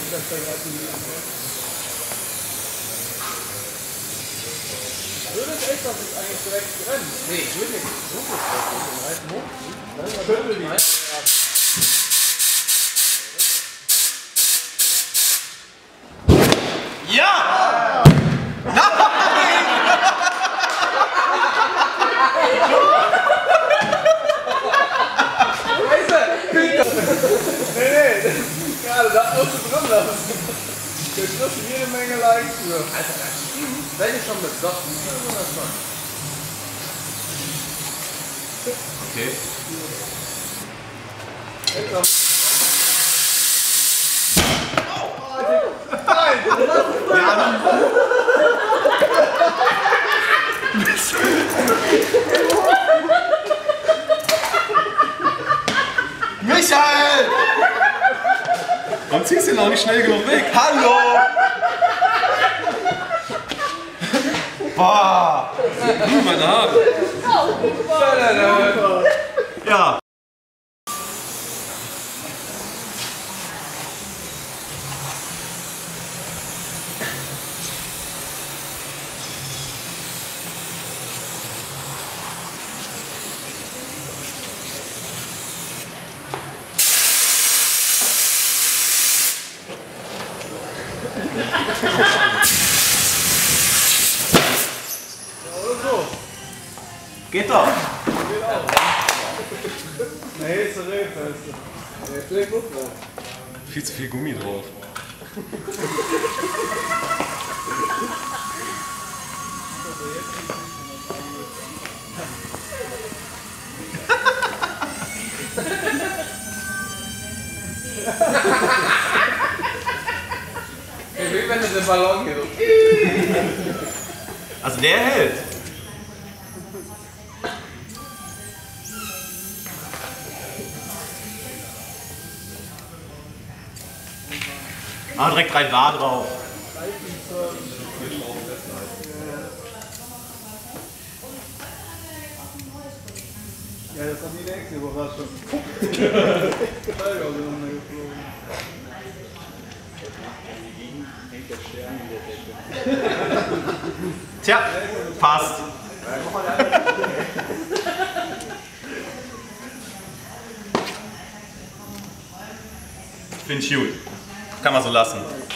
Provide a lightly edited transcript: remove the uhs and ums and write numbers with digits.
Würde es echt, dass es eigentlich direkt brennt? Nee, ich würde nicht so gut den Reifen hochziehen. Ja! Nein! Nee, gerade da musst du drin lassen. Da kriegst du jede Menge Likes für. Alter, das stimmt. Wenn ich schon mit Socken, dann muss das machen. Okay. Nein! Michael! Warum ziehst du ihn auch nicht schnell genug weg? Hallo! Boah! Meine Haare! Ja! Geht doch! Geht auch. Nee, ist der Reh, weißt du. Der ist vielleicht gut drauf. Viel zu viel Gummi drauf. Wie wenn du den Ballon hier so. Also der hält. Ah, direkt 3 Bar drauf. Ja, das war die nächste Überraschung. Tja, passt. Finde ich gut. Kann man so lassen.